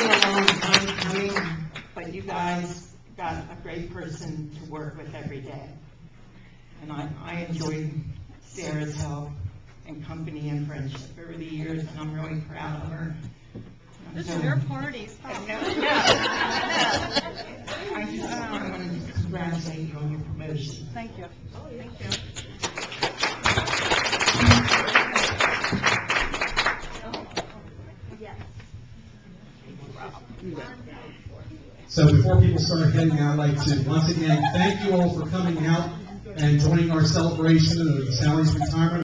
been a long time coming, but you guys got a great person to work with every day. And I enjoyed Sarah's help and company and friendship over the years, and I'm really proud of her. This is your party. I want to congratulate you on your promotion. Thank you. Thank you. So before people start heading out, I'd like to once again thank you all for coming out and joining our celebration of Sally's retirement.